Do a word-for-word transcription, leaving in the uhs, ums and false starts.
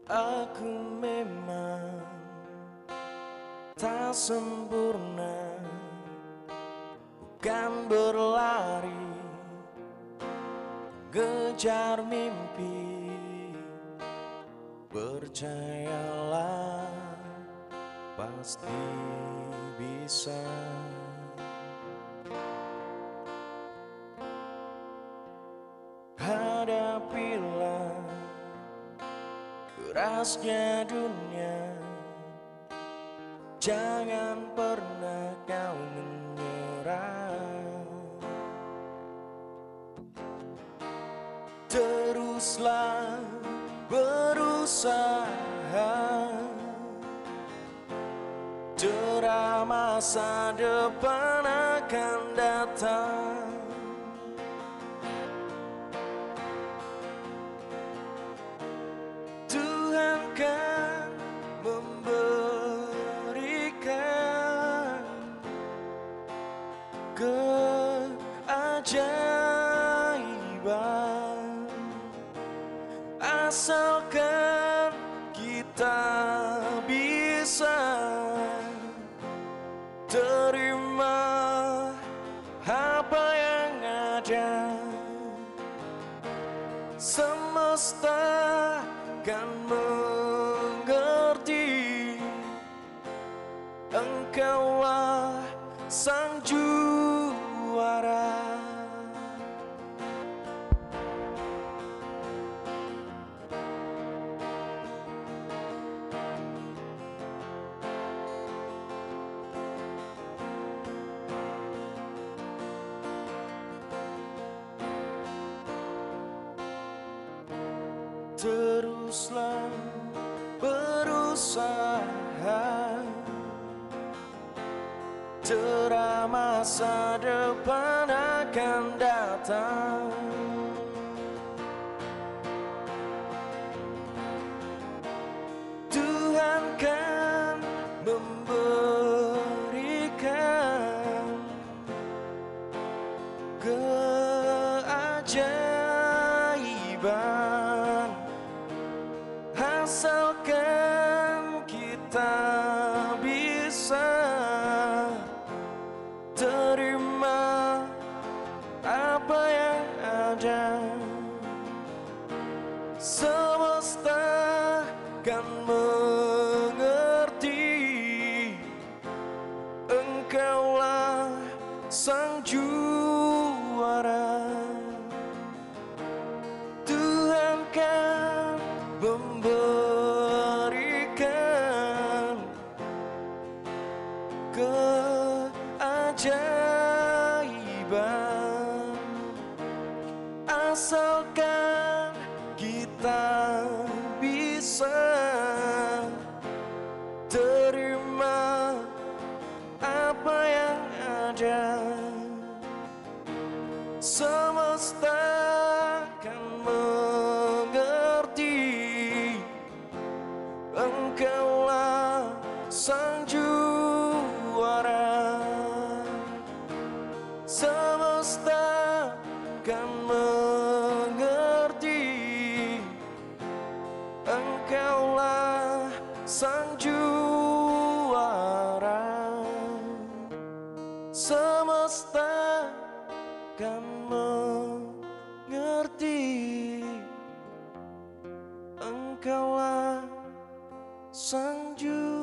Aku memang tak sempurna, bukan berlari kejar mimpi. Percayalah, pasti bisa. Hadapilah kerasnya dunia, jangan pernah kau menyerah. Teruslah berusaha, cerah masa depan akan datang. Tuhan kan memberikan keajaiban, asalkan kita bisa terima apa yang ada. Semesta kan mengerti, engkaulah sang juara. Teruslah berusaha, cerah masa depan akan datang. Tuhan kan memberikan keajaiban, asalkan kita bisa terima apa yang ada. Semesta kan mengerti, engkaulah sang juara. Tuhan kan memberikan keajaiban, asalkan kita bisa terima apa yang ada. Semesta kan mengerti, engkaulah sang juara. Semesta kan mengerti, engkaulah sang juara. Semesta kan mengerti, engkaulah sang juara.